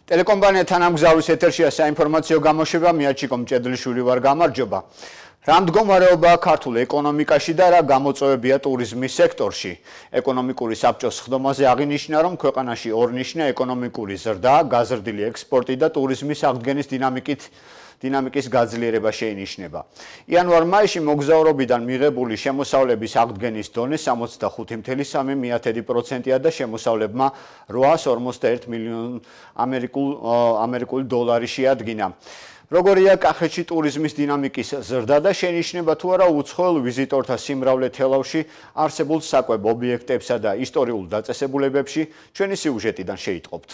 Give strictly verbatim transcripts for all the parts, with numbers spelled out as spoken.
Telecompanija თანამგზავრის ეთერშია საინფორმაციო გამოშვება, მიაჩიკო მჭედლიშვილი ვარ, გამარჯობა. რა მდგომარეობაა ქართულ ეკონომიკაში და რა გამოწვევებია ტურიზმის სექტორში? ეკონომიკური საბჭოს სხდომაზე აღინიშნა, რომ ქვეყანაში ორნიშნა ეკონომიკური ზრდა, გაზრდილი ექსპორტი და ტურიზმის აღდგენის დინამიკით დინამიკის გაძლიერება შეინიშნება. იანვარ-მაისში მოგზაურობიდან მიღებული შემოსავლების აღდგენის დონე სამოცდახუთი წუთი სამი პროცენტია და შემოსავლებმა რვაას ორმოცდაერთი მილიონი ამერიკული დოლარი შეადგინა. როგორია კახეთში ტურიზმის დინამიკის ზრდა და შეინიშნება თუ არა უცხოელ ვიზიტორთა სიმრავლე თელავში არსებულ საკვებ ობიექტებსა და ისტორიულ დაწესებულებებში, ჩვენი სიუჟეტიდან შეიტყობთ.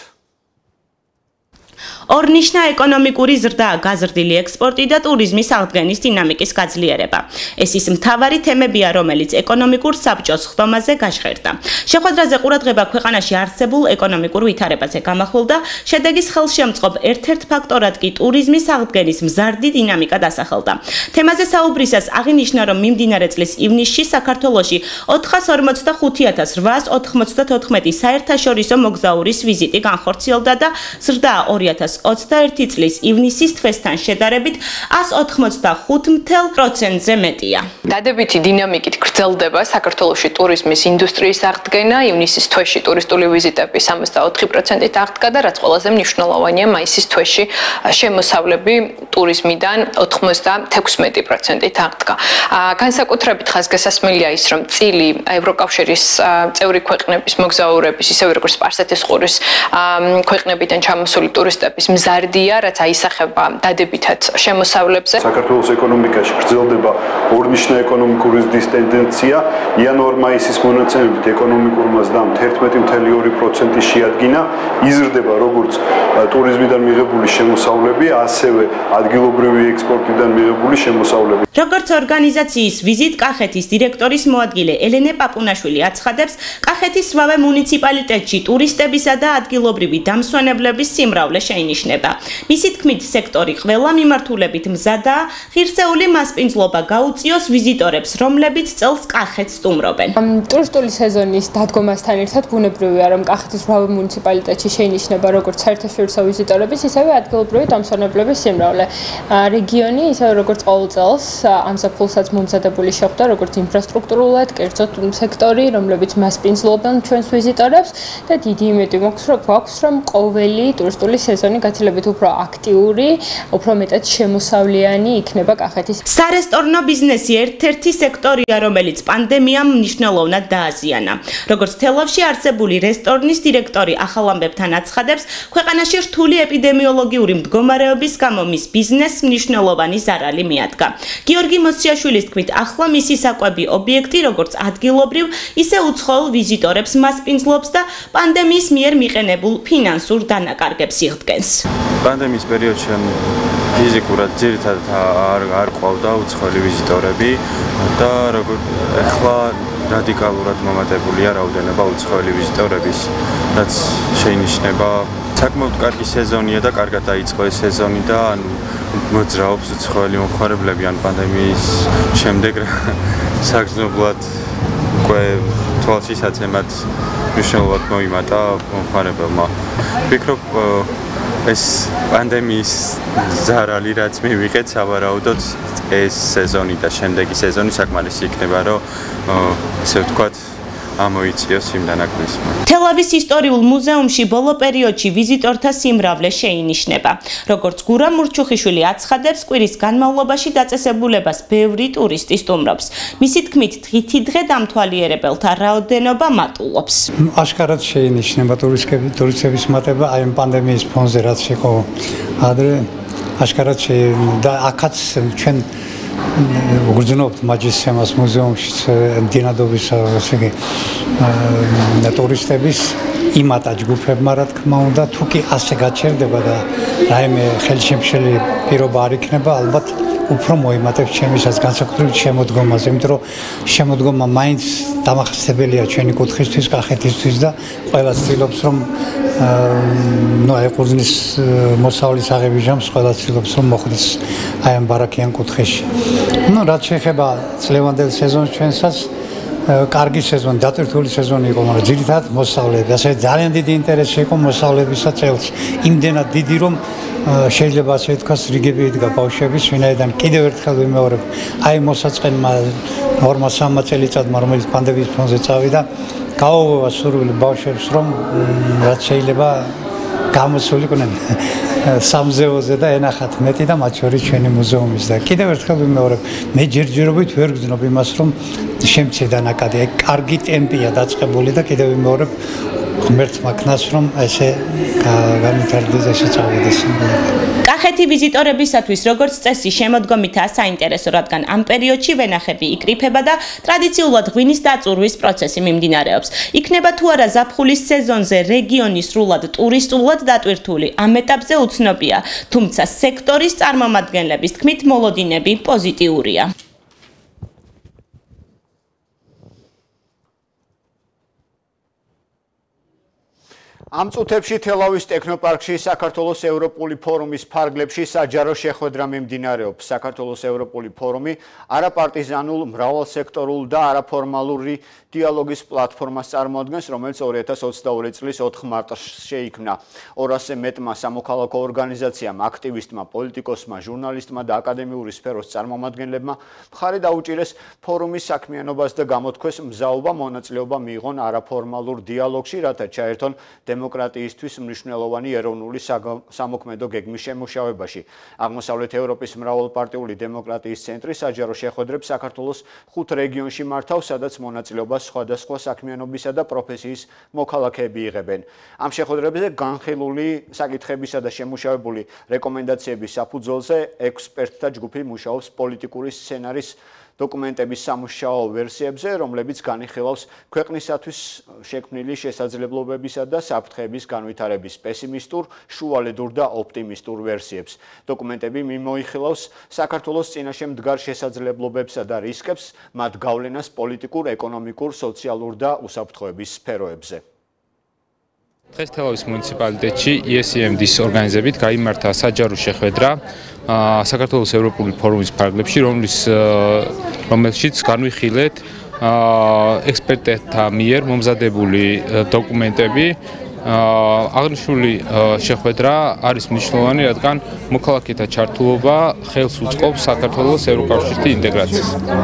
ორნიშნა ეკონომიკური ზრდა, გაზრდილი ექსპორტი და ტურიზმის აღდგენის დინამიკის გაძლიერება. ეს ის მთავარი თემებია, რომელიც ეკონომიკურ საბჭოს სხდომაზე გაჟღერდა. შეხვედრაზე ყურადღება ქვეყანაში არსებულ ეკონომიკურ ვითარებაზე გამახვილდა, შედეგის ხელშემწყობ ერთ-ერთ ფაქტორად კი ტურიზმის აღდგენის მზარდი დინამიკა დასახელდა. თემაზე საუბრისას აღინიშნა, რომ მიმდინარე წლის ივნისში საქართველოში ოთხას ორმოცდახუთი ათას რვაას ოთხმოცდათოთხმეტი საერთაშორისო მოგზაურის ვიზიტი განხორციელდა და ზრდა ორი ათას ოცდაერთი წლის ივნისის თვესთან შედარებით ას ოთხმოცდახუთ პროცენტზე მეტია. დადებითი დინამიკით გრძელდება საქართველოში ტურიზმის ინდუსტრიის აღდგენა. ივნისის თვეში ტურისტული ვიზიტები სამოცდაოთხი პროცენტით აღდგა და რაც ყველაზე მნიშვნელოვანია, მაისის თვეში შემოსავლები ტურიზმიდან ოთხმოცდათექვსმეტი პროცენტით აღდგა. განსაკუთრებით ხაზგასასმელია ის, რომ წილი ევროკავშირის წევრი ქვეყნების მოგზაურების, ისევე როგორც სპარსეთის ყურის ქვეყნებიდან ჩამოსული ტურისტების მზარდია, რაც აისახება დადებითად შემოსავლებზე. საქართველოს ეკონომიკაში გრძელდება ორნიშნა ეკონომიკური ზრდის ტენდენცია. იანვარ-მაისის მონაცემებით ეკონომიკურმა ზრდამ ერთმეტი წუთი ორი პროცენტი შეადგინა. იზრდება როგორც ტურიზმიდან მიღებული შემოსავლები, ასევე ადგილობრივი ექსპორტიდან მიღებული შემოსავლები. როგორც ორგანიზაციის ვიზიტ კახეთის დირექტორის მოადგილე ელენე პაპუნაშვილი აცხადებს, კახეთის სვავე მუნიციპალიტეტში ტურისტებისა და ადგილობრივი დამსვენებლების სიმრავლე შეინიშნება. მისი თქმით, სექტორი ყველა მიმართულებით მზადაა, ღირსეული მასპინძლობა გაუწიოს ვიზიტორებს, რომლებიც წელს კახეთს სტუმრობენ. ტურისტული სეზონის დადგომასთან ერთად ბუნებრივია, რომ კახეთის სვავე მუნიციპალიტეტში შეინიშნება როგორც საერთაშორისო ვიზიტორების, ისევე ადგილობრივი დამსვენებლების სიმრავლე. რეგიონი, ისევე როგორც ყოველ წელს, ამ საფულსაც მომზადებული შეხვდა როგორც ინფრასტრუქტურულად, კერძოდ სექტორი, რომლებიც მასპინძლობენ ჩვენს ვიზიტორებს და დიდი იმედი გვაქვს, რომ ყოველი ტურისტული სეზონი გაცილებით უფრო აქტიური, უფრო მეტად შემოსავლიანი იქნება კახეთის. სარესტორნო ბიზნესი ერთ-ერთი სექტორია, რომელიც პანდემიამ მნიშვნელოვნად დააზიანა. როგორც თელავში არსებული რესტორნის დირექტორი ახალ ამბებთან აცხადებს, ქვეყანაში რთული ეპიდემიოლოგიური მდგომარეობის გამო მის ბიზნესს მნიშვნელოვანი ზარალი მიადგა. გიორგი მოსიაშვილის თქმით, ახლა მისი საკვები ობიექტი, როგორც ადგილობრივ, ისე უცხოელ ვიზიტორებს მასპინძლობს და პანდემიის მიერ მიყენებულ ფინანსურ დანაკარგებს იღდგენს. პანდემიის პერიოდში ფიზიკურად ძირითადად არ არ ყავდა უცხოელი ვიზიტორები და როგორ ახლა რადიკალურად მომატებულია რაოდენობა უცხოელი ვიზიტორების, რაც შეინიშნება საკმაოდ კარგი სეზონია და კარგად დაიწყო ეს სეზონი და მოძრაობს უცხოელი მომხმარებლები ან პანდემიის შემდეგ საგრძნობლად უკვე თვალშისაცემად მნიშვნელოვნად მოიმატა მომხმარებელმა. ვფიქრობ, ეს პანდემიის ზარალი, რაც მივიღეთ, სავარაუდოდ ეს სეზონი და შემდეგი სეზონი საკმარისი იქნება, რომ ესე ვთქვათ, ამოიწიოს იმ დანაკლისმა. თელავის ისტორიულ მუზეუმში ბოლო პერიოდში ვიზიტორთა სიმრავლე შეინიშნება. როგორც გურა მურჩუხიშვილი აცხადებს, კვირის განმავლობაში დაწესებულებას ბევრი ტურისტი სტუმრობს. მისი თქმით, დღითი დღე დამთვალიერებელთა რაოდენობა მატულობს. აშკარად შეინიშნება ტურისტების მატება აი ამ პანდემიის ფონზე, რაც იყო ადრე, აშკარად და აქაც ჩვენ უგრძნობთ მაჯისცემას მუზეუმში დინადობის ასე იგი ტურისტების იმატა ჯგუფებმა, რა თქმა უნდა, თუ კი ასე გაჩერდება და რაიმე ხელშემშელი პირობა არ იქნება, ალბათ უფრო მოიმატებს ჩემისაც განსაკუთრებით შემოდგომაზე, იმიტომ რომ შემოდგომა მაინც დამახასებელია ჩვენი კუთხისთვის, კახეთისთვის და ყველა ცდილობს, რომ ნუ ეყურძნის მოსავლის აღების ჟამს ყველა ცდილობს, რომ მოხვდეს აი ამ ბარაკიან კუთხეში. ნუ რაც შეეხება წლევანდელ სეზონს ჩვენსაც კარგი სეზონი, დატვირთული სეზონი იყო, მაგრამ ძირითადად მოსწავლეები, ასე ძალიან დიდი ინტერესი იყო მოსწავლებისა წელს. იმდენად დიდი რომ შეიძლება ასე ვთქვას, რიგები იდგა ბავშვების, ვინაიდან კიდევ ერთხელ ვიმეორებ, აი მოსაწყენმა ორმა სამმა წელიწადმა, რომელიც პანდემიის ფონზე წავიდა, გაუღვევა სურვილი ბავშვებს, რომ რაც შეიძლება გამოსულიყვნენ სამზეოზე და ენახათ მეტი და მათ შორის ჩვენი მუზეუმის და კიდევ ერთხელ ვიმეორებ, მე ჯერჯერობით ვერ გძნობ იმას, რომ შემცირდა ნაკადი, აი კარგი ტემპია დაწყებული და კიდევ ვიმეორებ ღმერთმა ქნას, რომ ესე განვითარდეს, ესე წავიდეს. კახეთი ვიზიტორებისათვის როგორც წესი შემოდგომითაა საინტერესო, რადგან ამ პერიოდში ვენახები იკრიფება და ტრადიციულად ღვინის დაწურვის პროცესი მიმდინარეობს. იქნება თუ არა ზაფხულის სეზონზე რეგიონი სრულად ტურისტულად დატვირთული, ამ ეტაპზე უცნობია, თუმცა სექტორის წარმომადგენლების თქმით მოლოდინები პოზიტიურია. ამ წუთებში თელავის ტექნოპარკში საქართველოს ევროპული ფორუმის ფარგლებში საჯარო შეხვედრა მიმდინარეობს. საქართველოს ევროპული ფორუმი არაპარტიზანულ, მრავალსექტორულ და არაფორმალური დიალოგის პლატფორმას წარმოადგენს, რომელიც ორი ათას ოცდაორი წლის ოთხ მარტს შეიქმნა. ორასზე მეტმა სამოქალაქო ორგანიზაციამ, აქტივისტმა, პოლიტიკოსმა, ჟურნალისტმა და აკადემიური სფეროს წარმომადგენლებმა მხარი დაუჭირეს ფორუმის საქმიანობას და გამოთქვეს მზაობა მონაწილეობა მიიღონ არაფორმალურ დიალოგში, რათა ჩაერთონ დემოკრატიისთვის მნიშვნელოვანი ეროვნული სამოქმედო გეგმის შემუშავებაში. აღმოსავლეთ ევროპის მრავალპარტიული დემოკრატიის ცენტრი საჯარო შეხვედრებს საქართველოს ხუთ რეგიონში მართავს, სადაც მონაწილეობას სხვადასხვა საქმიანობისა და პროფესიის მოქალაქეები იღებენ. ამ შეხვედრებზე განხილული საკითხებისა და შემუშავებული რეკომენდაციების საფუძველზე ექსპერტთა ჯგუფი მუშაობს პოლიტიკური სცენარის დოკუმენტების სამუშაო ვერსიებზე, რომლებიც განიხილავს ქვეყნისათვის შექმნილი შესაძლებლობებისა და საფრთხების განვითარების პესიმისტურ, შუალედურ და ოპტიმისტურ ვერსიებს. დოკუმენტები მიმოიხილავს საქართველოს წინაშე მდგარ შესაძლებლობებსა და რისკებს, მათ გავლენას პოლიტიკურ, ეკონომიკურ, სოციალურ და უსაფრთხოების სფეროებზე. დღეს თელავის მუნიციპალიტეტში ი ეს ი ემ დის ორგანიზებით გაიმართა საჯარო შეხვედრა საქართველოს ევროპული ფორუმის ფარგლებში, რომლის რომელშიც განვიხილეთ ექსპერტთა მიერ მომზადებული დოკუმენტები. აღნიშნული შეხვედრა არის მნიშვნელოვანი, რადგან მოქალაქეთა ჩართულობა ხელს უწყობს საქართველოს ევროკავშირში ინტეგრაციას.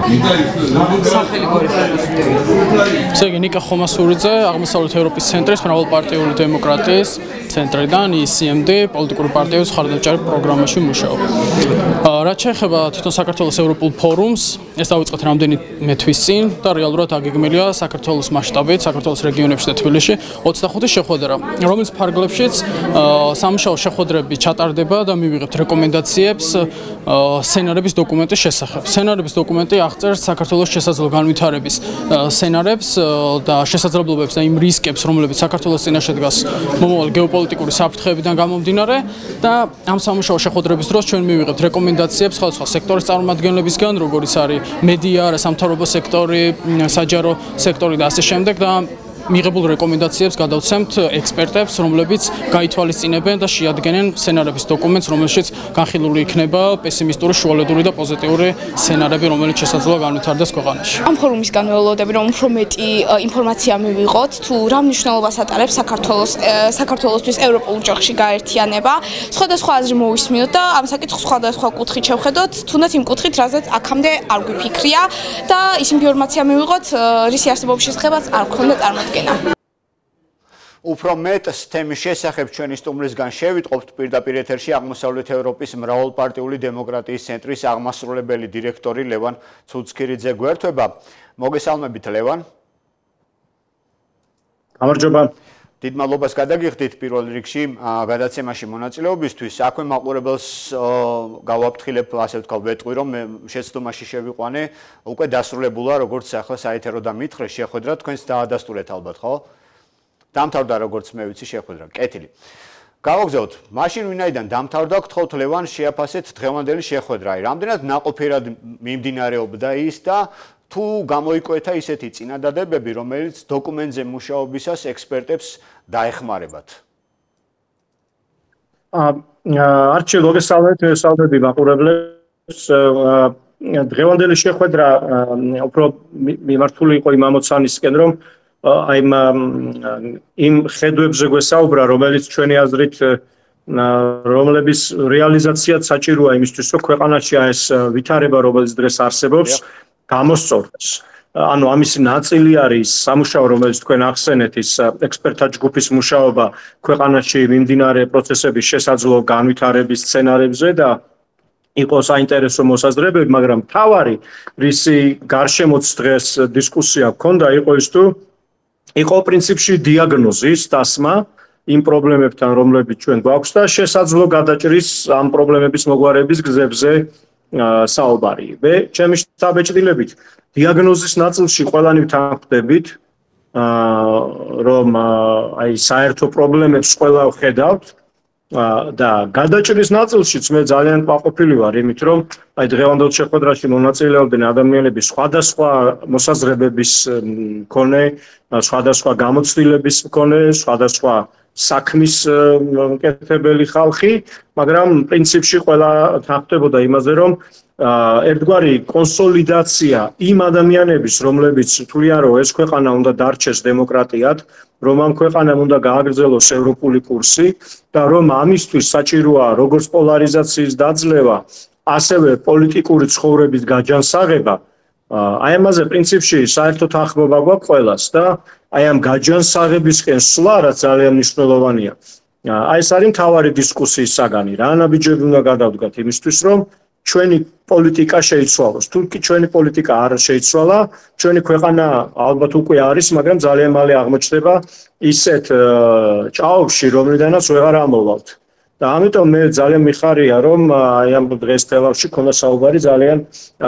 ესე იგი, ნიკა ხომასურიძე, აღმოსავლეთ ევროპის ცენტრის მრავალპარტიული დემოკრატიის ცენტრიდან ი ეს ი ემ დი პოლიტიკური პარტიების მხარდამჭერა პროგრამაში მუშაობ. რაც შეეხება თვითონ საქართველოს ევროპულ ფორუმს, ეს დავიწყეთ რამდენიმე თვის წინ და რეალურად აგეგმილია საქართველოს მასშტაბით, საქართველოს რეგიონებში და თბილისში ოცდახუთი შეხვედრა, რომელიც ფარგლებშიც სამუშაო შეხვედრები ჩატარდება და მივიღებთ რეკომენდაციებს სცენარების დოკუმენტის შესახებ. სცენარების დოკუმენტი აღწერს საქართველოს შესაძლო განვითარების სცენარებს და შესაძლებლობებს და იმ რისკებს, რომლებიც საქართველოს წინაშე დგას მომავალ გეოპოლიტიკური საფრთხეებიდან გამომდინარე და ამ სამუშაო შეხვედრების დროს ჩვენ მივიღებთ რეკომენდაციებს სხვადასხვა სექტორის წარმომადგენლებისგან, როგორიც არის მედია, სამთავრობო სექტორი, საჯარო სექტორი და ასე შემდეგ და მიღებულ რეკომენდაციებს გადავცემთ ექსპერტებს, რომლებიც გაითვალისწინებენ და შეადგენენ სცენარების დოკუმენტს, რომელშიც განხილული იქნება პესიმისტური, შუალედური და პოზიტიური სცენარები, რომელიც შესაძლოა განვითარდეს ქვეყანაში. ამ ფორუმისგან ველოდები, რომ უფრო მეტი ინფორმაცია მივიღოთ, თუ რა მნიშვნელობას ატარებს საქართველოს საქართველოსთვის ევროპულ ოჯახში გაერთიანება, სხვადასხვა აზრი მოვისმინოთ და ამ საკითხს სხვადასხვა კუთხით შევხედოთ, თუნდაც იმ კუთხით, რაზეც აქამდე არ გვიფიქრია და ის ინფორმაცია მივიღოთ, რისი არსებობის შესახებაც არ გქონდა წარმოდგენა. უფრო მეტს თემის შესახებ ჩვენი სტუმრისგან შევიტყობთ პირდაპირ ეთერში აღმოსავლეთ ევროპის მრავალპარტიული დემოკრატიის ცენტრის აღმასრულებელი დირექტორი ლევან ცუცქირიძე გვერდება. მოგესალმებით ლევან. გამარჯობა. დიდ მადლობას გადაგიხდით პირველ რიგში გადაცემაში მონაწილეობისთვის. აქვე მაყურებელს გავაფრთხილებ, ასე ვთქვათ, ვეტყვი, რომ შეცდომაში შევიყვანე, უკვე დასრულებულა, როგორც ახლა საეთერო და მითხრე შეხვედრა, თქვენს დაადასტურეთ ალბათ, ხო? დამთავრდა როგორც მე ვიცი შეხვედრა. კეთილი. გავაგზავნოთ. მაშინ ვინაიდან დამთავრდა, გთხოვთ ლევან შეაფასეთ დღევანდელი შეხვედრა. რამდენად ნაყოფიერად მიმდინარეობდა ის და თუ გამოიკვეთა ისეთი წინადადებები, რომელიც დოკუმენტზე მუშაობისას ექსპერტებს დაეხმარებათ. არჩილ მოგესალმებით, მოგესალმები მაყურებლებს. დღევანდელი შეხვედრა უფრო მიმართული იყო იმ ამოცანისკენ, რომ აი იმ ხედვებზე გვესაუბრა, რომელიც ჩვენი აზრით რომლების რეალიზაციაც საჭიროა იმისთვის, რომ ქვეყანაში ეს ვითარება, რომელიც დღეს არსებობს, გამოსწორდეს. ანუ ამისი ნაწილი არის სამუშაო, რომელიც თქვენ ახსენეთ, ის ექსპერტთა ჯგუფის მუშაობა ქვეყანაში მიმდინარე პროცესების შესაძლო განვითარების სცენარებზე და იყო საინტერესო მოსაზრებები, მაგრამ თავარი, რისი გარშემოც დღეს დისკუსია ჰქონდა, იყო ის თუ იყო პრინციპში დიაგნოზის დასმა იმ პრობლემებთან, რომლებიც ჩვენ გვაქვს და შესაძლო გადაჭრის ამ პრობლემების მოგვარების გზებზე საუბარი. მე ჩემი შთაბეჭდილებით დიაგნოზის ნაწილში ყველანი ვთანხმდებით, რომ აი საერთო პრობლემებს ყველა ვხედავთ და გადაჭრის ნაწილშიც მე ძალიან ყვაყოფილი ვარ იმით, რომ აი დღევანდელ შეხვედრაში მონაწილეობდნენ ადამიანები სხვადასხვა მოსაზრებების მქონე, სხვადასხვა გამოცდილების მქონე, სხვადასხვა საქმის მკეთებელი ხალხი, მაგრამ პრინციპში ყველა თანხმდებოდა იმაზე, რომ ერთგვარი კონსოლიდაცია იმ ადამიანების, რომლებიც თვლიან, რომ ეს ქვეყანა უნდა დარჩეს დემოკრატიად, რომ ამ ქვეყანამ უნდა გააგრძელოს ევროპული კურსი და რომ ამისთვის საჭიროა როგორც პოლარიზაციის დაძლევა, ასევე პოლიტიკური ცხოვრების გაჯანსაღება. აი ამაზე პრინციპში საერთო თანხმობა გვაქვს ყველას და აი ამ გაჯანსაღებისკენ სვლა, რაც ძალიან მნიშვნელოვანია. აი ეს არის მთავარი დისკუსიის საგანი, რა ნაბიჯები უნდა გადავდგათ იმისთვის, რომ ჩვენი პოლიტიკა შეიცვალოს. თუ კი ჩვენი პოლიტიკა არ შეიცვალა, ჩვენი ქვეყანა ალბათ უკვე არის, მაგრამ ძალიან მალე აღმოჩნდება ისეთ ჭაობში, რომლიდანაც ვეღარ ამოვალთ. და ამიტომ მე ძალიან მიხარია, რომ აი ამ დღეს თელავში ქონდა საუბარი ძალიან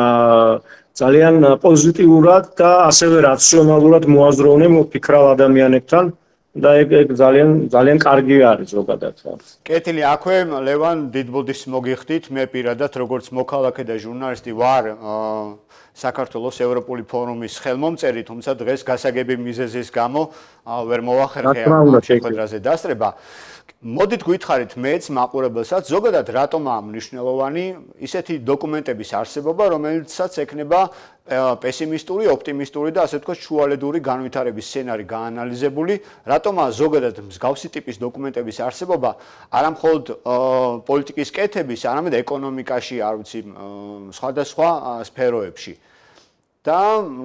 ძალიან პოზიტიურად და ასევე რაციონალურად მოაზროვნე მოფიქრალ ადამიანებთან და ეგ ეგ ძალიან ძალიან კარგი არის ზოგადად. კეთილი, აქვე ლევან დიდბუდის მოგიხდით, მე პირადად როგორც მოქალაქე და ჟურნალისტი ვარ საქართველოს ევროპული ფორუმის ხელმომწერი, თუმცა დღეს გასაგები მიზეზის გამო ვერ მოვახერხე ამ შეხვედრაზე დასწრება. მოდით გითხარით მეც მაყურებელსაც, ზოგადად რატომაა მნიშვნელოვანი ისეთი დოკუმენტების არსებობა, რომელიცაც ექნება პესიმისტური, ოპტიმისტური და ასე ვთქვათ შუალედური განვითარების სცენარი გაანალიზებული, რატომაა ზოგადად მსგავსი ტიპის დოკუმენტების არსებობა არა მხოლოდ პოლიტიკის კეთების, არამედ ეკონომიკაში, არ ვიცი, სხვადასხვა სფეროებში. და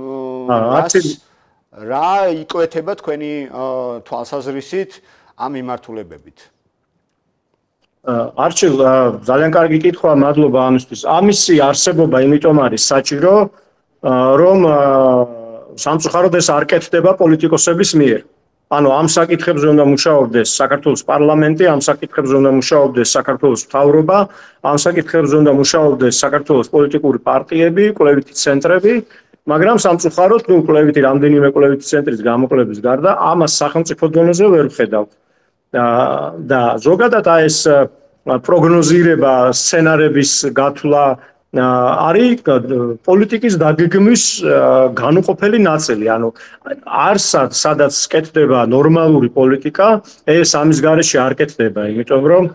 რა იკვეთება თქვენი თვალსაზრისით ამ მიმართულებებით? არჩილ, ძალიან კარგი კითხვაა, მადლობა ამისთვის. ამისი არსებობა იმიტომ არის საჭირო, რომ სამწუხაროდ ეს არ კეთდება პოლიტიკოსების მიერ. ანუ ამ საკითხებზე უნდა მუშაობდეს საქართველოს პარლამენტი, ამ საკითხებზე უნდა მუშაობდეს საქართველოს მთავრობა, ამ საკითხებზე უნდა მუშაობდეს საქართველოს პოლიტიკური პარტიები, კვლევითი ცენტრები, მაგრამ სამწუხაროდ, ნუ კვლევითი რამდენიმე კვლევითი ცენტრის გამოკლების გარდა, ამას სახელმწიფო დონეზე ვერ ვხედავთ. და ზოგადად ეს პროგნოზირება, სცენარების გათვლა არის პოლიტიკის დაგეგმვის განუყოფელი ნაწილი. ანუ არსად, სადაც კეთდება ნორმალური პოლიტიკა, ეს ამის გარეშე არ კეთდება, იმიტომ რომ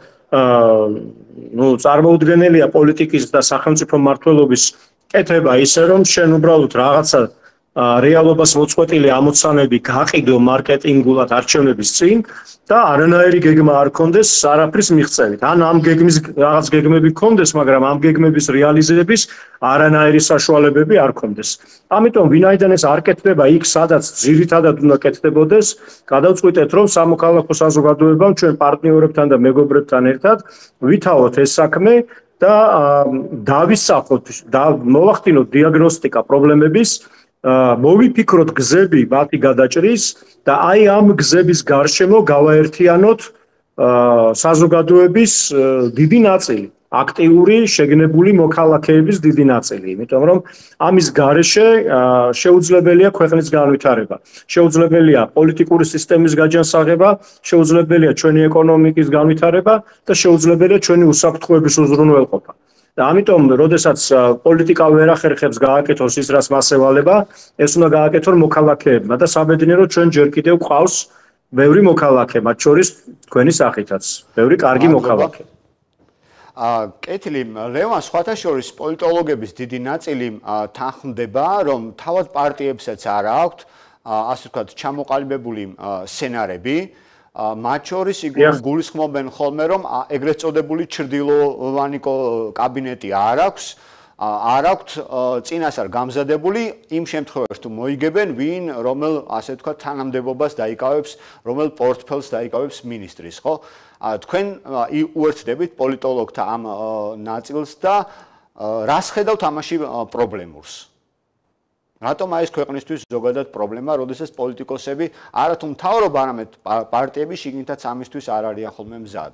ნუ წარმოუდგენელია პოლიტიკის და სახელმწიფო მმართველობის კეთება ისე, რომ შენ უბრალოდ რაღაცა რეალობას მოწყვეტილი ამოცანები გაყიდო მარკეტინგულად არჩევნების წინ და არანაირი გეგმა არ ქონდეს არაფრის მიღწევით. ან ამ გეგმის რაღაც გეგმები ქონდეს, მაგრამ ამ გეგმების რეალიზების არანაირი საშუალებები არ ქონდეს. ამიტომ ვინაიდან ეს არ კეთდება იქ, სადაც ძირითადად უნდა კეთდებოდეს, გადავწყვიტეთ, რომ სამოქალაქო საზოგადოებამ ჩვენ პარტნიორებთან და მეგობრებთან ერთად ვითავოთ ეს საქმე და დავისახოთ და მოვახდინოთ დიაგნოსტიკა პრობლემების, მოვიფიქროთ გზები მათი გადაჭრის და აი ამ გზების გარშემო გავაერთიანოთ საზოგადოების დიდი ნაწილი, აქტიური, შეგნებული მოქალაქეების დიდი ნაწილი, იმიტომ რომ ამის გარეშე შეუძლებელია ქვეყნის განვითარება, შეუძლებელია პოლიტიკური სისტემის გაჯანსაღება, შეუძლებელია ჩვენი ეკონომიკის განვითარება და შეუძლებელია ჩვენი უსაფრთხოების უზრუნველყოფა. და ამიტომ, როდესაც პოლიტიკა ვერ ახერხებს გააკეთოს ის, რაც მას ევალება, ეს უნდა გააკეთონ მოქალაქეებმა და საბედნიეროდ ჩვენ ჯერ კიდევ გვყავს ბევრი მოქალაქე, მათ შორის თქვენი სახითაც, ბევრი კარგი მოქალაქე. კეთილი, ლევან სხვათა შორის პოლიტოლოგების დიდი ნაწილი თანხმდება, რომ თავად პარტიებსაც არ აქვთ, ასე ვთქვათ, ჩამოყალიბებული სცენარები, მათ შორის გულისხმობენ ხოლმე, რომ ეგრეთ წოდებული ჩრდილოვანი კაბინეტი არ აქვს, არ აქვთ წინასწარ გამზადებული იმ შემთხვევაში თუ მოიგებენ, ვინ რომელ ასე ვთქვათ თანამდებობას დაიკავებს, რომელ პორტფელს დაიკავებს მინისტრის, ხო? თქვენ უერთდებით პოლიტოლოგთა ამ ნაწილს და რას ხედავთ ამაში პრობლემურს? რატომ აი ეს ქვეყნისთვის ზოგადად პრობლემა, როდესაც პოლიტიკოსები არა თუ მთავრობა, არამედ პარტიები შიგნითაც ამისთვის არ არიან ხოლმე მზად?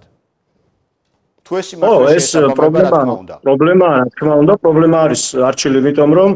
თუ ეს ეს პრობლემა, პრობლემა, რა თქმა უნდა, პრობლემა არის არჩილი, იმიტომ რომ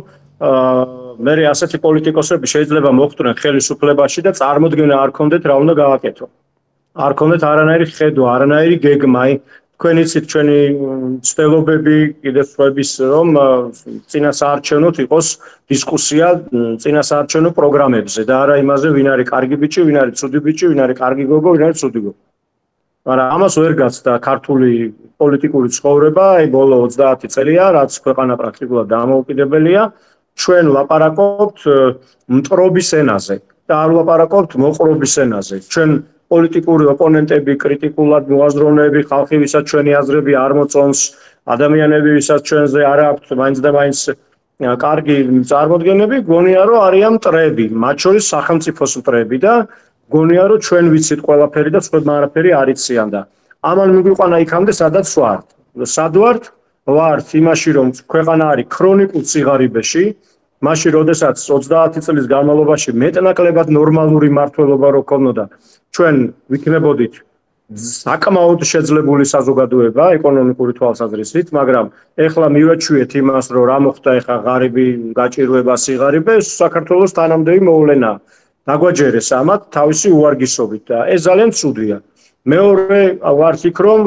მე ასეთი პოლიტიკოსები შეიძლება მოხვდნენ ხელისუფლებაში და წარმოდგენა არ ქონდეთ რა უნდა გააკეთო. არ ქონდეთ არანაირი ხედვა, არანაირი გეგმა, თქვენ იცით ჩვენი ცდილობები კიდევ სხვების რომ წინასაარჩევნოდ იყოს დისკუსია წინასაარჩევნო პროგრამებზე და არა იმაზე ვინ არის კარგი ბიჭი, ვინ არის ცუდი ბიჭი, ვინ არის კარგი გოგო, ვინ არის ცუდი გოგო. მაგრამ ამას ვერ გაცდა ქართული პოლიტიკური ცხოვრება, აი ბოლო ოცდაათი წელია, რაც ქვეყანა პრაქტიკულად დამოუკიდებელია, ჩვენ ლაპარაკობთ მტრობის ენაზე და არ ლაპარაკობთ მოყრობის ენაზე. ჩვენ პოლიტიკური ოპონენტები, კრიტიკულად მოაზროვნეები, ხალხი, ვისაც ჩვენი აზრები არ მოწონს, ადამიანები, ვისაც ჩვენზე არ აქვთ მაინც და მაინც კარგი წარმოდგენები, გონია რომ არიან მტრები, მათ შორის სახელმწიფოს მტრები და გონია რომ ჩვენ ვიცით ყველაფერი და სხვებმა არაფერი არ იციან და ამან მიგვიყვანა იქამდე, სადაც ვართ. სად ვართ? ვართ იმაში, რომ ქვეყანა არის ქრონიკულ სიღარიბეში, მაშინ როდესაც ოცდაათი წლის განმავლობაში მეტნაკლებად ნორმალური მართლობა რო ქონოდა, ჩვენ ვიქნებოდით საკმაოდ შეძლებული საზოგადოება ეკონომიკური თვალსაზრისით, მაგრამ ეხლა მივაჩვიეთ იმას, რომ რა მოხდა ეხლა ღარიბი გაჭირვება, სიღარიბე, საქართველოს თანამდები მოვლენა. დაგვაჯერეს ამათ თავისი უვარგისობით და ეს ძალიან ცუდია. მეორე ვართ იქ, რომ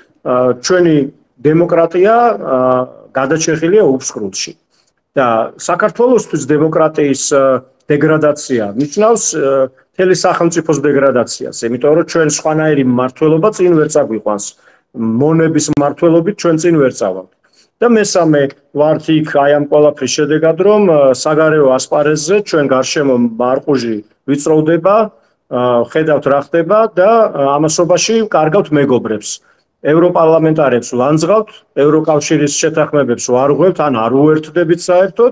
ჩვენი დემოკრატია გადაჭრილია უფსკრულში. და საქართველოსთვის დემოკრატიის დეგრადაცია ნიშნავს მთელი სახელმწიფოს დეგრადაციას, იმიტომ რომ ჩვენ სხვანაირი მმართველობა წინ ვერ წაგვიყვანს. მონების მმართველობით ჩვენ წინ ვერ წავალთ. და მესამე ვართ იქ აი ამ ყველაფრის შედეგად, რომ საგარეო ასპარეზზე ჩვენ გარშემო მარყუჟი ვიწროვდება, ხედავთ რა ხდება და ამასობაში კარგავთ მეგობრებს. ევროპარლამენტარებს ვანძღავთ, ევროკავშირის შეთანხმებებს ვარ ღვევთ, ან არ უერთდებით საერთოდ.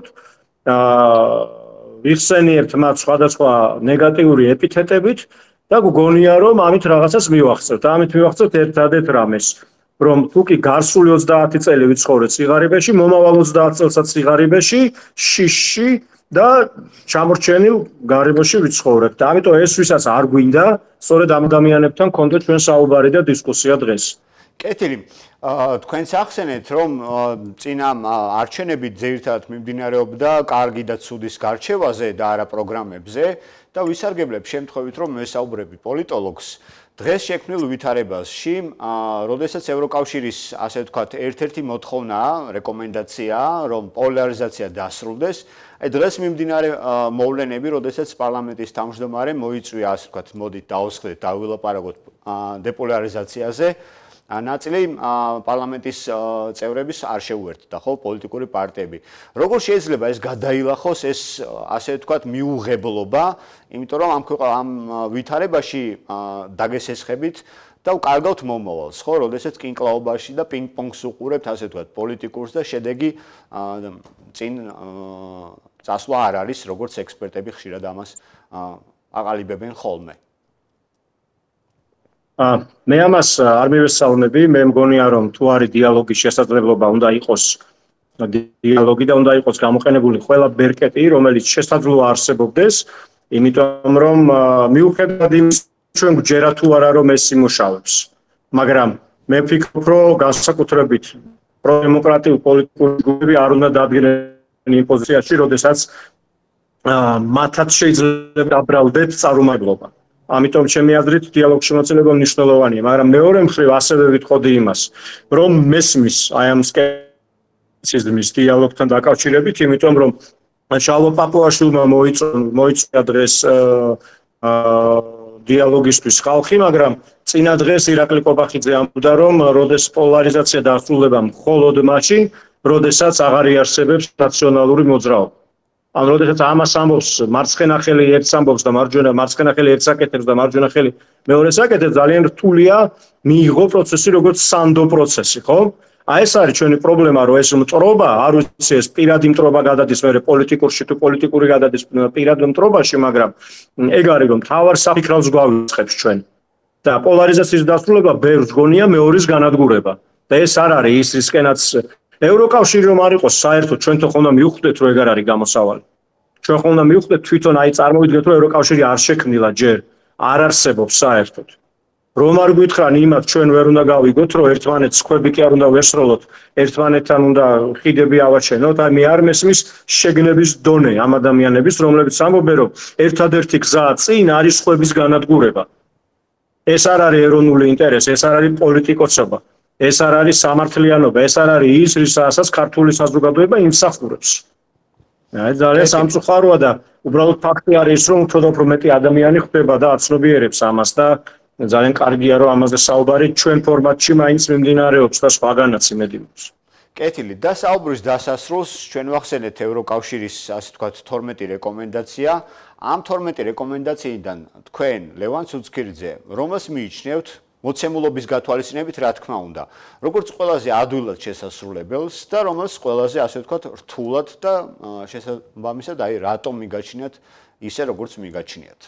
ვიხსენიებთ მათ სხვადასხვა ნეგატიური ეპითეტებით და გგონია რომ ამით რაღაცას მივახცევთ. ამით მივახცევთ ერთადერთ რამეს, რომ თუ კი გარსული ოცდაათი წელი ვიცხოვრეთ სიღარიბეში, მომავალ ოცდაათ წელსაც სიღარიბეში, შიშში და ჩამორჩენილ გარემოში ვიცხოვრებთ. ამიტომ ეს ვისაც არ გვინდა, სწორედ ამ ადამიანებთან გქონდეთ ჩვენ საუბარი და დისკუსია დღეს. კეთილი, თქვენს ახსენეთ, რომ წინა არჩევნები ძირითადად მიმდინარეობდა კარგი და ცუდის გარჩევაზე და არა პროგრამებზე და ვისარგებლებ შემთხვევით, რომ მესაუბრები პოლიტოლოგს დღეს შექმნილ ვითარებაში, როდესაც ევროკავშირის, ასე ვთქვათ, ერთ-ერთი მოთხოვნაა, რეკომენდაციაა, რომ პოლარიზაცია დასრულდეს. აი დღეს მიმდინარე მოვლენები, როდესაც პარლამენტის თავმჯდომარე მოიწვია, ასე ვთქვათ, მოდით დავუსხლეთ, დავილაპარაკოთ დეპოლარიზაციაზე. ნაწილი პარლამენტის წევრების არ შეუერთდა, ხო, პოლიტიკური პარტიები. როგორ შეიძლება ეს გადაილახოს, ეს ასე ვთქვათ, მიუღებლობა, იმიტომ რომ ამ ამ ვითარებაში დაგესესხებით და ვკარგავთ მომავალს, ხო, როდესაც კინკლაობაში და პინგ-პონგს უყურებთ, ასე ვთქვათ, პოლიტიკურს და შედეგი წინ წასვლა არ არის, როგორც ექსპერტები ხშირად ამას აყალიბებენ ხოლმე. მე ამას არ მივესალმები, მე მგონია რომ თუ არის დიალოგის შესაძლებლობა, უნდა იყოს დიალოგი და უნდა იყოს გამოყენებული ყველა ბერკეტი, რომელიც შესაძლოა არსებობდეს, იმიტომ რომ მიუხედავად იმისა, ჩვენ გვჯერა თუ არა რომ ეს იმუშავებს. მაგრამ მე ვფიქრობ, რომ განსაკუთრებით პროდემოკრატიული პოლიტიკური ჯგუფები არ უნდა დადგნენ იმ პოზიციაში, როდესაც მათაც შეიძლება დაბრალდეთ წარუმატებლობა. ამიტომ ჩემი აზრით დიალოგში მოწესრიგება მნიშვნელოვანია, მაგრამ მეორე მხრივ ასევე ვიტყოდი იმას, რომ მესმის აი ამ სკეპტიციზმის დიალოგთან დაკავშირებით, იმიტომ რომ შალვა პაპუაშვილმა მოიწვია დღეს დიალოგისთვის ხალხი, მაგრამ წინა დღეს ირაკლი კობახიძე ამბობდა, რომ როდეს პოლარიზაცია დასრულდება მხოლოდ მაშინ, როდესაც აღარ იარსებებს ნაციონალური მოძრაობა. ან როდესაც ამას ამბობს მარცხენა ხელი ერთს ამბობს და მარჯვენა მარცხენა ხელი ერთს აკეთებს და მარჯვენა ხელი მეორეს აკეთებს, ძალიან რთულია მიიღო პროცესი როგორც სანდო პროცესი, ხო? აი ეს არის ჩვენი პრობლემა, რომ ეს მტრობა, არ ვიცი ეს პირადი მტრობა გადადის მე პოლიტიკურში თუ პოლიტიკური გადადის პირად მტრობაში, მაგრამ ეგ არის რომ თავარ საფიქრავს გვავიწყებს ჩვენ. და პოლარიზაციის დასრულება ბევრს გონია მეორის განადგურება. და ეს არ არის ის რისკენაც ევროკავშირი რომ არ იყოს საერთოდ ჩვენ თვითონ უნდა მივხვდეთ რომ ეგ არ არის გამოსავალი. ჩვენ ხომ უნდა მივხვდეთ თვითონ აი წარმოვიდგეთ რომ ევროკავშირი არ შექმნილა ჯერ, არ არსებობს საერთოდ. რომ არ გითხრან იმათ ჩვენ ვერ უნდა გავიგოთ რომ ერთმანეთს ხვები კი არ უნდა ვესროლოთ, ერთმანეთთან უნდა ხიდები ავაჩენოთ, აი მე არ მესმის შეგნების დონე ამ ადამიანების, რომლებიც ამბობენ რომ ერთადერთი გზა წინ არის ხვების განადგურება. ეს არ არის ეროვნული ინტერესი, ეს არ არის პოლიტიკოსობა. ეს არ არის სამართლიანობა, ეს არ არის ის, რისასაც ქართული საზოგადოება იმსახურებს. აი ძალიან სამწუხაროა და უბრალოდ ფაქტი არის რომ უფრო და უფრო მეტი ადამიანი ხდება და აცნობიერებს ამას და ძალიან კარგია რომ ამაზე საუბარი ჩვენ ფორმატში მაინც მიმდინარეობს და სხვაგანაც იმედივებს. კეთილი, და საუბრის დასასრულს ჩვენ ვახსენეთ ევროკავშირის ასე ვთქვათ თორმეტი რეკომენდაცია. ამ თორმეტი რეკომენდაციიდან თქვენ ლევან ცუცქირიძე რომელს მიიჩნევთ მოცემულობის გათვალისწინებით, რა თქმა უნდა, როგორც ყველაზე ადვილად შესასრულებელს და რომელს ყველაზე ასე ვთქვათ რთულად და შესაბამისად აი რატომ მიგაჩნიათ ისე როგორც მიგაჩნიათ.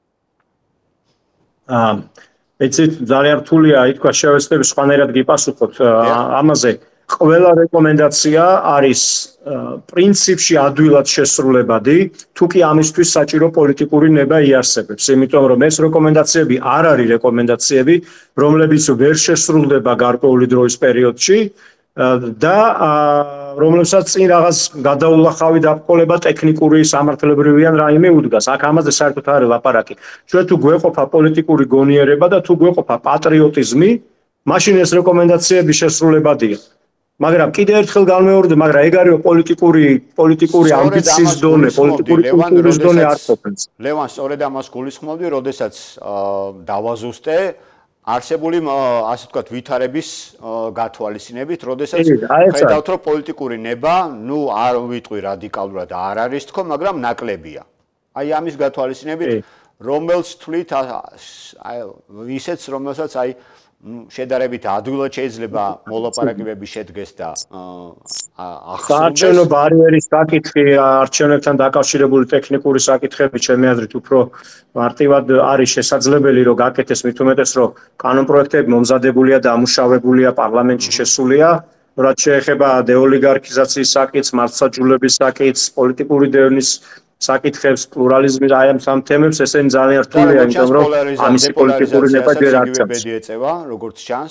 აა ეცეთ ძალიან რთულია ითქვა შევეცდები სხვანაირად გიპასუხოთ ამაზე. ყველა რეკომენდაცია არის პრინციპში ადვილად შესრულებადი, თუ კი ამისთვის საჭირო პოლიტიკური ნება იარსებებს. იმიტომ რომ ეს რეკომენდაციები არ არის რეკომენდაციები, რომლებიც ვერ შესრულდება გარკვეული დროის პერიოდში და რომლებსაც წინ რაღაც გადაულახავი დაბრკოლება ტექნიკური სამართლებრივი ან რაიმე უდგას. აქ ამაზე საერთოდ არ არის ლაპარაკი. ჩვენ თუ გვეყოფა პოლიტიკური გონიერება და თუ გვეყოფა პატრიოტიზმი, მაშინ ეს რეკომენდაციები შესრულებადია. მაგრამ კიდევ ერთხელ განმეორდა, მაგრამ ეგ არის პოლიტიკური პოლიტიკური ამბიციის დონე, პოლიტიკური კულტურის დონე არ ყოფს. ლევან, სწორედ ამას გულისხმობდი, როდესაც დავაზუსტე არსებული ასე ვთქვათ ვითარების გათვალისწინებით, როდესაც ხედავთ რომ პოლიტიკური ნება, ნუ არ ვიტყვი რადიკალურად არ არის თქო, მაგრამ ნაკლებია. აი ამის გათვალისწინებით, რომელს თვლით ისეც რომელსაც აი შედარებით ადვილად შეიძლება მოლაპარაკებები შედგეს და ახსოვდეს. საარჩევნო ბარიერის საკითხი, არჩევნებთან დაკავშირებული ტექნიკური საკითხები ჩემი აზრით უფრო მარტივად არის შესაძლებელი რომ გაკეთდეს, მით უმეტეს რომ კანონპროექტები მომზადებულია და ამუშავებულია პარლამენტში შესულია. რაც შეეხება დეოლიგარქიზაციის საკითხს, მართლმსაჯულების საკითხს, პოლიტიკური დევნის საკითხებს, პლურალიზმის აი ამ სამ თემებს ესენი ძალიან რთულია, იმიტომ რომ ამისი პოლიტიკური ნება ჯერ არ წამს. ეწევა, როგორც ჩანს.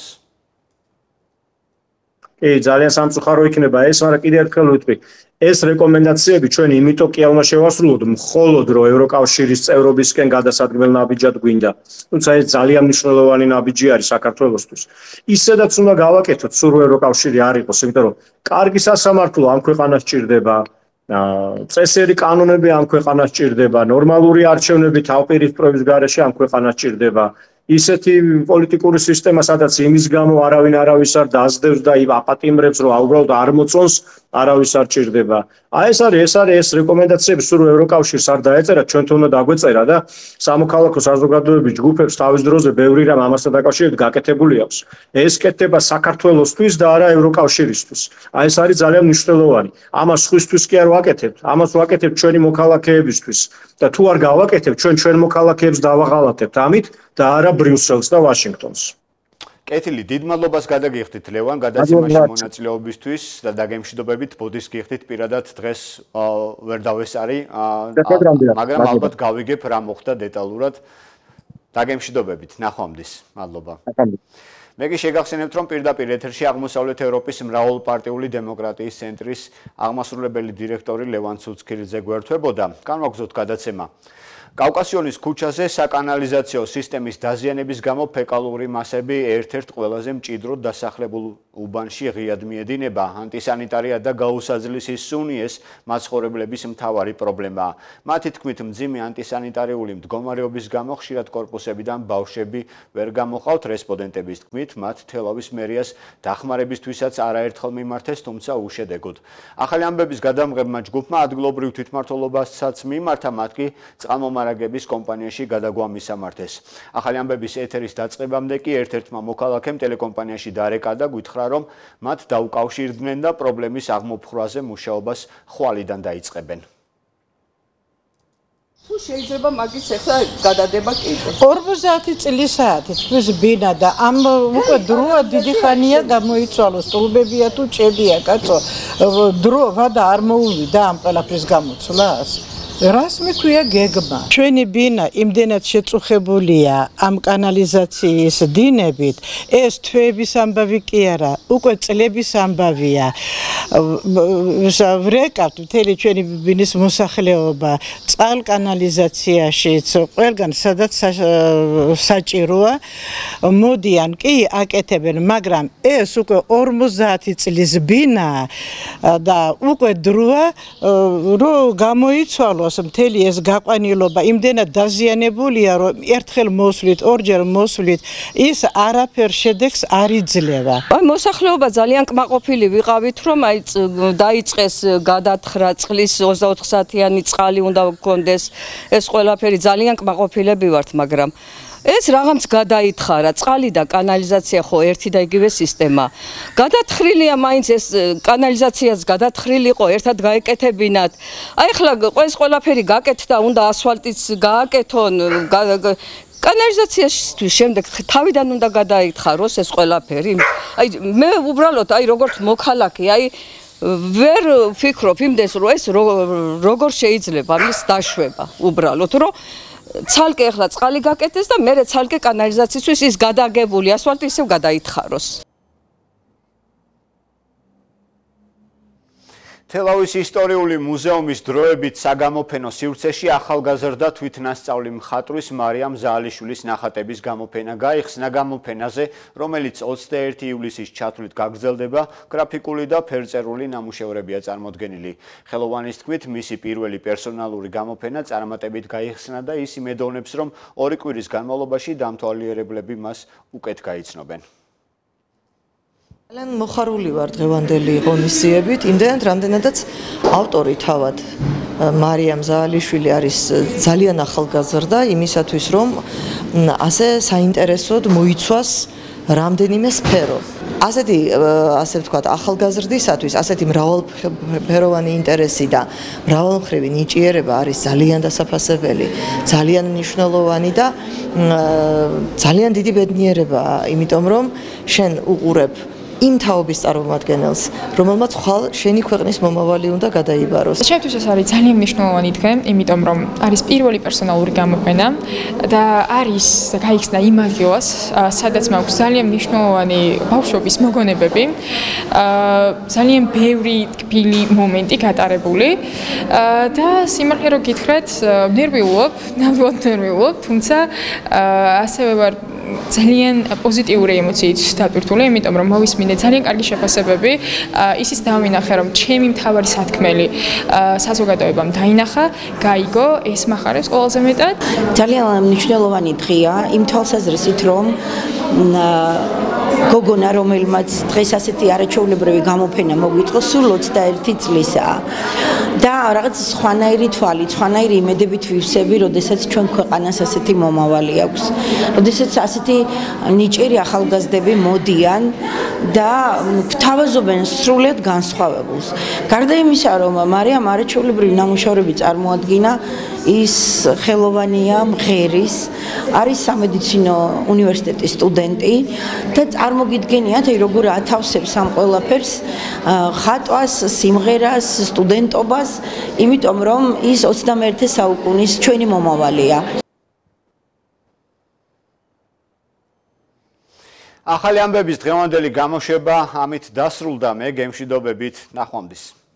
კი, ძალიან სამწუხარო იქნება ეს, მაგრამ კიდევ ერთხელ ვიტყვი, ეს რეკომენდაციები ჩვენ იმიტომ კი არ უნდა შევასრულოთ, მხოლოდ რომ ევროკავშირის წევრობისკენ გადასადგმელ ნაბიჯად გვინდა. თუმცა ეს ძალიან მნიშვნელოვანი ნაბიჯი არის საქართველოსთვის. ისედაც უნდა გავაკეთოთ, სულ ევროკავშირი არ იყოს, იმიტომ რომ კარგი სასამართლო ამ ქვეყანას ჭირდება. წესიერი კანონები ამ ქვეყანას ჭირდება, ნორმალური არჩევნები თავპირისპირობის გარეშე ამ ქვეყანას ჭირდება. ისეთი პოლიტიკური სისტემა, სადაც იმის გამო არავინ არავის არ დაძდევს და აპატიმრებს, რომ უბრალოდ არ მოწონს, არავის არ ჭირდება. აი ეს არის, ეს არის ეს რეკომენდაციები, სულ ევროკავშირს არ დაეწერა, ჩვენთან უნდა დაგვეწერა და სამოქალაქო საზოგადოების ჯგუფებს თავის დროზე ბევრი რამ ამასთან დაკავშირებით გაკეთებული აქვს. ეს კეთდება საქართველოსთვის და არა ევროკავშირისთვის. აი ეს არის ძალიან მნიშვნელოვანი. ამას სხვისთვის კი არ ვაკეთებთ, ამას ვაკეთებთ ჩვენი მოქალაქეებისთვის და თუ არ გავაკეთებთ, ჩვენ ჩვენ მოქალაქეებს დავაღალატებთ ამით და არა ბრიუსელს და ვაშინგტონს. კეთილი, დიდ მადლობას გადაგიხდით ლევან გადაცემაში მონაწილეობისთვის და დაგემშვიდობებით, ბოდის გიხდით პირადად დღეს ვერ დავესარი, მაგრამ ალბათ გავიგებ რა მოხდა დეტალურად. დაგემშვიდობებით, ნახვამდის. მადლობა. მე კი შეგახსენებთ, რომ პირდაპირ ეთერში აღმოსავლეთ ევროპის მრავალპარტიული დემოკრატიის ცენტრის აღმასრულებელი დირექტორი ლევან ცუცქირიძე გვერდთვებოდა. განვაგრძოთ გადაცემა. კავკასიონის ქუჩაზე საკანალიზაციო სისტემის დაზიანების გამო ფეკალური მასები ერთ-ერთ ყველაზე მჭიდროდ დასახლებულ უბანში ღიად მიედინება. ანტისანიტარია და გაუსაძლისი სუნი ეს მაცხოვრებლების მთავარი პრობლემაა. მათი თქმით, მძიმე ანტისანიტარიული მდგომარეობის გამო ხშირად კორპუსებიდან ბავშვები ვერ გამოჰყავთ. რესპონდენტების თქმით, მათ თელავის მერიას დახმარებისთვისაც არაერთხელ მიმართეს, თუმცა უშედეგოდ. ახალი ამბების გადამღებმა ჯგუფმა ადგილობრივ თვითმმართველობასაც მიმართა, მათ კი წყალმომარაგების კომპანიაში გადაგვა მისამართეს. ახალი ამბების ეთერის დაწყებამდე კი ერთ-ერთმა მოქალაქემ ტელეკომპანიაში დარეკა და გითხრა, რომ მათ დაუკავშირდნენ და პრობლემის აღმოფხვრაზე მუშაობას ხვალიდან დაიწყებენ. თუ შეიძლება მაგის ახლა გადადება კიდე. ორმოცდაათი წლისაა თითქმის ბინა და ამ უკვე დროა დიდი ხანია გამოიცვალო სტულბებია თუ ჭებია კაცო. დრო ვადა არ მოუვიდა ამ ყველაფრის გამოცვლას. რას მიქვია გეგმა? ჩვენი ბინა იმდენად შეწუხებულია ამ კანალიზაციის დინებით, ეს თვეების ამბავი კი არა, უკვე წლების ამბავია. ვრეკავთ მთელი ჩვენი ბინის მოსახლეობა წყალკანალიზაციაშიც, ყველგან სადაც საჭიროა, მოდიან კი აკეთებენ, მაგრამ ეს უკვე ორმოცდაათი წლის ბინაა და უკვე დროა რომ გამოიცვალო მთელი ეს გაყვანილობა იმდენად დაზიანებულია, რომ ერთხელ მოსვლით, ორჯერ მოსვლით, ის არაფერ შედეგს არ იძლევა. აი მოსახლეობა ძალიან კმაყოფილი ვიყავით, რომ აი დაიწყეს გადათხრა წყლის ოცდაოთხ საათიანი წყალი უნდა გქონდეს. ეს ყველაფერი ძალიან კმაყოფილები ვართ, მაგრამ ეს რაღაცა გადაითხარა, წყალი და კანალიზაცია ხო ერთი და იგივე სისტემა. გადათხრილია მაინც ეს კანალიზაციაც გადათხრილი იყო, ერთად გაეკეთებინათ. აი ახლა ეს ყველაფერი გაკეთდა, უნდა ასფალტიც გააკეთონ. კანალიზაციაშთვის შემდეგ თავიდან უნდა გადაითხაროს ეს ყველაფერი. აი მე უბრალოდ აი როგორც მოქალაქე, აი ვერ ვფიქრობ იმდეს, რომ ეს როგორ შეიძლება ამის დაშვება უბრალოდ, რომ ცალკე ახლა წყალი გაკეთდეს და მერე ცალკე კანალიზაციისთვის ის გადაგებული ასფალტი ისევ გადაითხაროს. თელავის ისტორიული მუზეუმის დროებით საგამოფენო სივრცეში ახალგაზრდა თვითნასწავლი მხატვრის მარიამ ზაალიშვილის ნახატების გამოფენა გაიხსნა. გამოფენაზე, რომელიც ოცდაერთი ივლისის ჩათვლით გაგრძელდება, გრაფიკული და ფერწერული ნამუშევრებია წარმოდგენილი. ხელოვანის თქმით, მისი პირველი პერსონალური გამოფენა წარმატებით გაიხსნა და ის იმედოვნებს, რომ ორი კვირის განმავლობაში დამთვალიერებლები მას უკეთ გაიცნობენ. ძალიან მოხარული ვარ დღევანდელი ღონისძიებით, იმდენად რამდენადაც ავტორი თავად მარიამ ზაალიშვილი არის ძალიან ახალგაზრდა იმისათვის, რომ ასე საინტერესოდ მოიცვას რამდენიმე სფერო. ასეთი ასე ვთქვათ, ახალგაზრდისათვის ასეთი მრავალფეროვანი ინტერესი და მრავალმხრივი ნიჭიერება არის ძალიან დასაფასებელი, ძალიან მნიშვნელოვანი და ძალიან დიდი ბედნიერებაა, იმიტომ რომ შენ უყურებ იმ თაობის წარმომადგენელს, რომელმაც ხვალ შენი ქვეყნის მომავალი უნდა გადაიბაროს. Ჩემთვის ეს არის ძალიან მნიშვნელოვანი დღე, იმიტომ რომ არის პირველი პერსონალური გამოფენა და არის გაიხსნა იმ ადგილას, სადაც მაქვს ძალიან მნიშვნელოვანი ბავშვობის მოგონებები, ძალიან ბევრი თბილი მომენტი გატარებული და სიმართლე რომ გითხრათ, ნერვიულობ, ნამდვილად ნერვიულობ, თუმცა ასევე ვარ ძალიან პოზიტიური ემოციით დატვირთული, იმიტომ რომ მოვისმინე ძალიან კარგი შეფასებები, ისიც დავინახე, რომ ჩემი მთავარი სათქმელი საზოგადოებამ დაინახა, გაიგო, ეს მახარებს ყველაზე მეტად. ძალიან მნიშვნელოვანი დღეა იმ თვალსაზრისით, რომ გოგონა, რომელმაც დღეს ასეთი არაჩვეულებრივი გამოფენა მოგვიწყო, სულ ოცდაერთი წლისაა. და რაღაც სხვანაირი თვალი, სხვანაირი იმედებით ვივსები, როდესაც ჩვენ ქვეყანას ასეთი მომავალი აქვს. როდესაც ასეთი ნიჭიერი ახალგაზრდები მოდიან და გვთავაზობენ სრულიად განსხვავებულს. გარდა იმისა, რომ მარიამ არაჩვეულებრივი ნამუშევრები წარმოადგინა, ის ხელოვანია, მღერის, არის სამედიცინო უნივერსიტეტის სტუდენტი და წარმოგიდგენიათ, როგორ ათავსებს ამ ყველაფერს, ხატვას, სიმღერას, სტუდენტობას, იმიტომ რომ ის ოცდამეერთე საუკუნის ჩვენი მომავალია. ახალი ამბების დღევანდელი გამოშვება ამით დასრულდა. მე გემშვიდობებით, ნახვამდის.